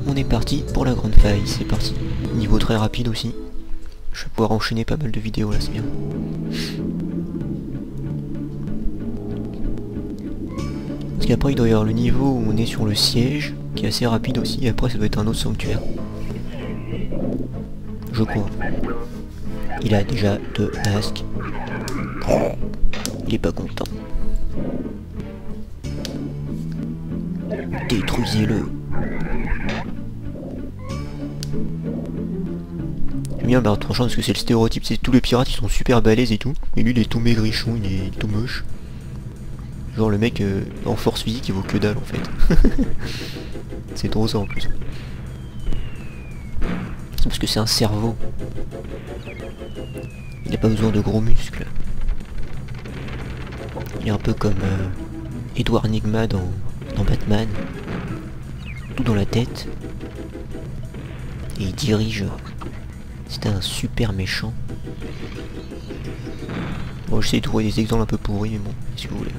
on est parti pour la grande faille, c'est parti. Niveau très rapide aussi. Je vais pouvoir enchaîner pas mal de vidéos là, c'est bien. Parce qu'après il doit y avoir le niveau où on est sur le siège, qui est assez rapide aussi, et après ça doit être un autre sanctuaire. Je crois. Il a déjà 2 masques. Il est pas content. Détruisez-le. J'aime bien le barre tranchant parce que c'est le stéréotype, c'est tous les pirates ils sont super balèzes et tout, et lui il est tout maigrichon, il est tout moche. Genre le mec en force physique il vaut que dalle en fait. C'est trop ça en plus. C'est parce que c'est un cerveau. Il n'a pas besoin de gros muscles. Il est un peu comme Edward Nygma dans Batman. Tout dans la tête. Et il dirige. C'était un super méchant. Bon, j'essaie de trouver des exemples un peu pourris, mais bon, si vous voulez.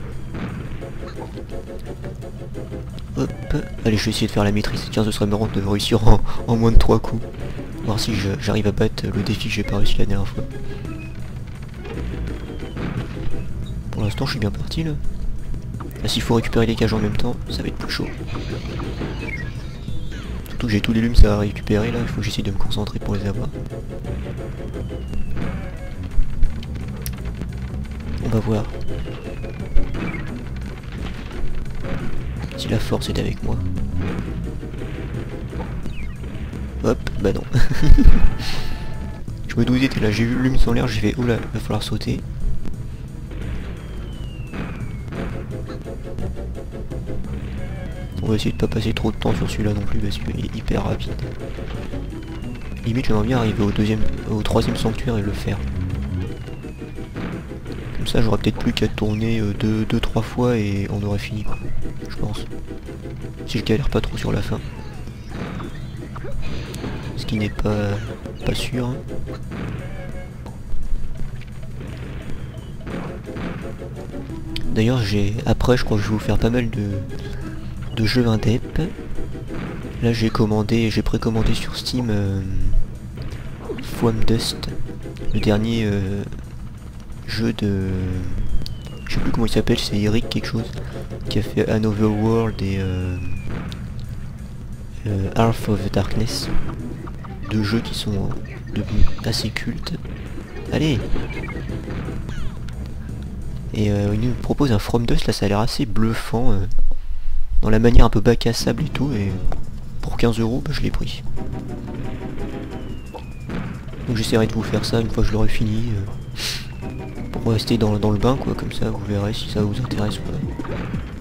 Hop, allez, je vais essayer de faire la maîtrise. Tiens, ce serait marrant de réussir en moins de 3 coups. Voir si j'arrive à battre le défi que j'ai pas réussi la dernière fois. Pour l'instant, je suis bien parti là. Là, s'il faut récupérer les cages en même temps, ça va être plus chaud. Surtout que j'ai tous les lumes à récupérer là, il faut que j'essaie de me concentrer pour les avoir. On va voir. Si la force est avec moi. Hop, bah non. Je me doutais, t'es là, j'ai vu le lume sur l'air, j'ai fait oula, va falloir sauter. On va essayer de pas passer trop de temps sur celui-là non plus parce qu'il est hyper rapide. Limite j'aimerais bien arriver au troisième sanctuaire et le faire. Comme ça j'aurais peut-être plus qu'à tourner 2-3 fois et on aurait fini quoi. Je pense. Si je galère pas trop sur la fin. Ce qui n'est pas sûr. Hein. D'ailleurs après je crois que je vais vous faire pas mal de jeux indep. Là j'ai précommandé sur Steam Foam Dust, le dernier jeu de... Je sais plus comment il s'appelle, c'est Eric quelque chose, qui a fait Another World et Hearth of Darkness. 2 jeux qui sont devenus assez cultes. Allez! Et il nous propose un From Dust, là ça a l'air assez bluffant. Dans la manière un peu bac à sable et tout, et pour 15 €, bah, je l'ai pris. Donc j'essaierai de vous faire ça une fois que je l'aurai fini, pour rester dans le bain quoi, comme ça vous verrez si ça vous intéresse ou pas.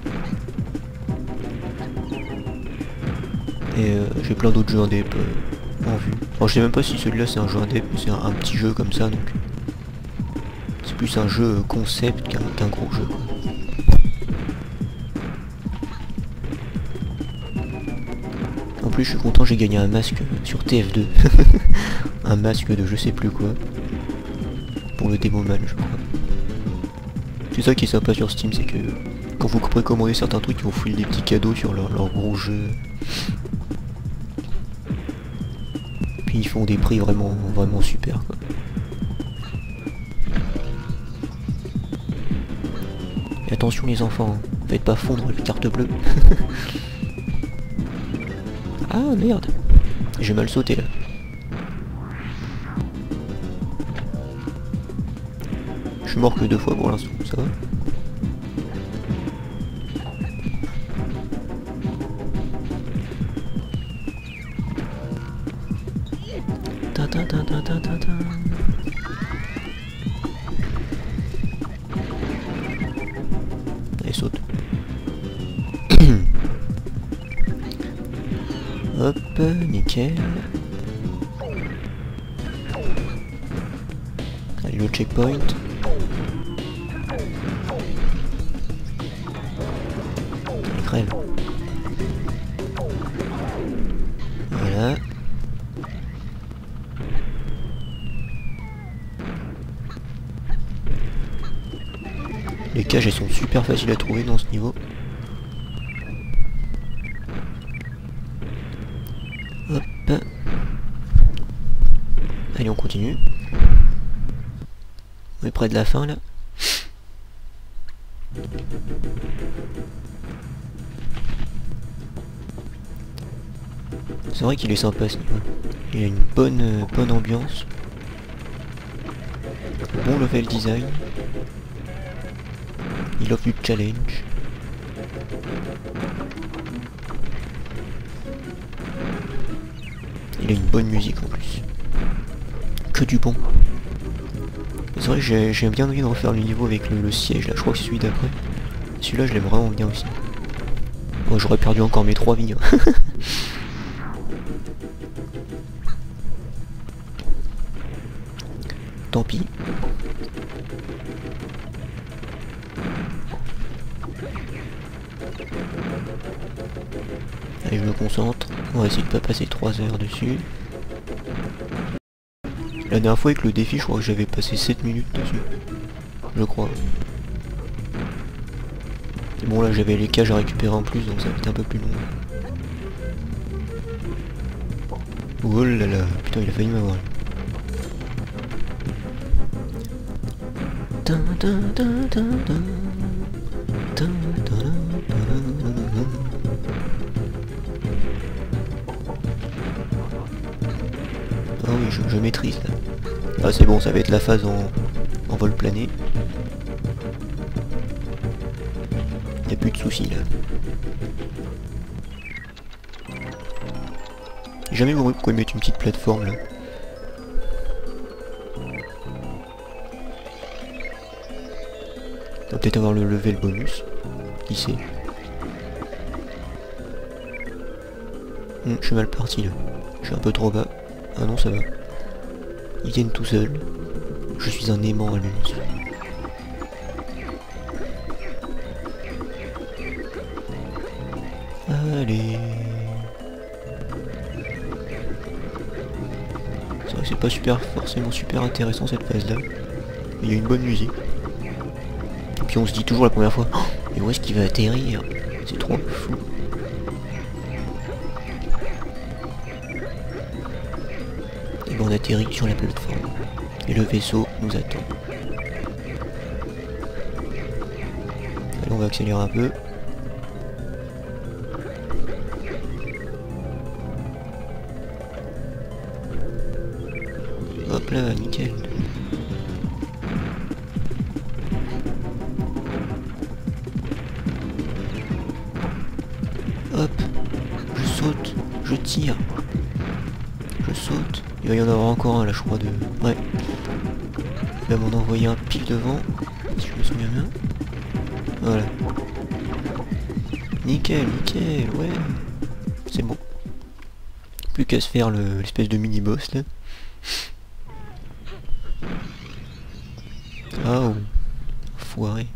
Et j'ai plein d'autres jeux indép en vue. Alors je sais même pas si celui-là c'est un jeu indép, mais c'est un petit jeu comme ça, donc c'est plus un jeu concept qu'un gros jeu quoi. En plus je suis content, j'ai gagné un masque sur TF2. Un masque de je sais plus quoi. Pour le démo man je crois. C'est ça qui est sympa sur Steam, c'est que quand vous précommandez certains trucs, ils vous filent des petits cadeaux sur leur gros jeu. Puis ils font des prix vraiment super quoi. Et attention les enfants, hein. Faites pas fondre les cartes bleues. Ah merde, j'ai mal sauté là. Je suis mort que 2 fois pour l'instant, ça va. Allez, saute. Hop, nickel. Allez, le checkpoint. Il crève. Voilà. Les cages elles sont super faciles à trouver dans ce niveau. Hop. Allez, on continue. On est près de la fin là. C'est vrai qu'il est sympa ce niveau. Il a une bonne ambiance. Bon level design. Il offre du challenge. Il a une bonne musique en plus. Que du bon. C'est vrai que j'ai bien envie de refaire le niveau avec le siège là, je crois que c'est celui d'après. Celui-là je l'aime vraiment bien aussi. Moi j'aurais perdu encore mes 3 vies. Hein. Tant pis. Allez, je me concentre. On va essayer de pas passer 3 heures dessus. La dernière fois avec le défi, je crois que j'avais passé 7 minutes dessus. Je crois. Bon là j'avais les cages à récupérer en plus, donc ça va être un peu plus long. Oh là là, putain il a failli m'avoir. Ah oui, je maîtrise là. Ah c'est bon, ça va être la phase en vol plané. Y a plus de soucis là. J'ai jamais compris pourquoi ils mettent une petite plateforme là. On va peut-être avoir le level bonus. Qui sait. Je suis mal parti là. Je suis un peu trop bas. Ah non ça va. Ils viennent tout seuls. Je suis un aimant à l'unité. Allez. C'est vrai que c'est pas forcément super intéressant cette phase là. Mais il y a une bonne musique. Et puis on se dit toujours la première fois, oh, mais où est-ce qu'il va atterrir? C'est trop fou. Et ben on atterrit sur la plateforme. Et le vaisseau nous attend. Allez, on va accélérer un peu. Hop là, nickel. Hop, je saute, je tire, je saute. Il va y en avoir encore un là, je crois, de... Ouais. Il va m'en envoyer un pile devant, si je me souviens bien. Voilà. Nickel, nickel, ouais. C'est bon. Plus qu'à se faire l'espèce de mini-boss là. Ah oh, foiré.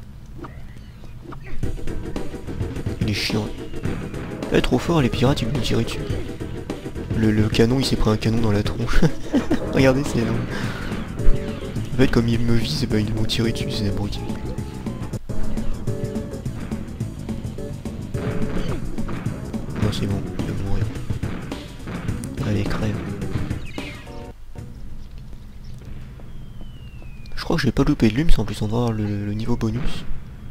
Il est chiant. Elle est trop fort, les pirates ils vont me tirer dessus. Le canon il s'est pris un canon dans la tronche. Regardez c'est énorme. En fait comme ils me visent, bah, ils vont tirer dessus, c'est abruti. Non c'est bon, il va mourir. Allez crève. Je crois que j'ai pas loupé de l'humus, en plus on va avoir le niveau bonus.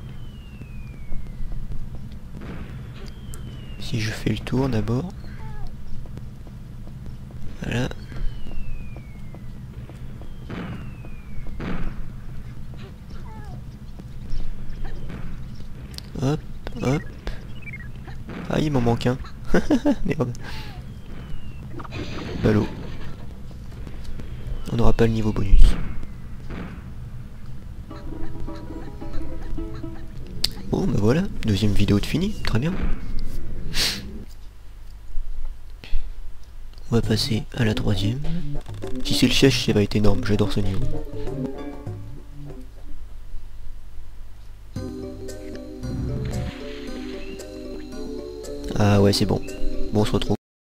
Si je fais le tour d'abord. Voilà. Hop, hop. Ah il m'en manque un. Merde. Ballot. On n'aura pas le niveau bonus. Bon bah voilà, deuxième vidéo de fini, très bien. On va passer à la troisième. Si c'est le siège, ça va être énorme, j'adore ce niveau. Ah ouais c'est bon. Bon on se retrouve.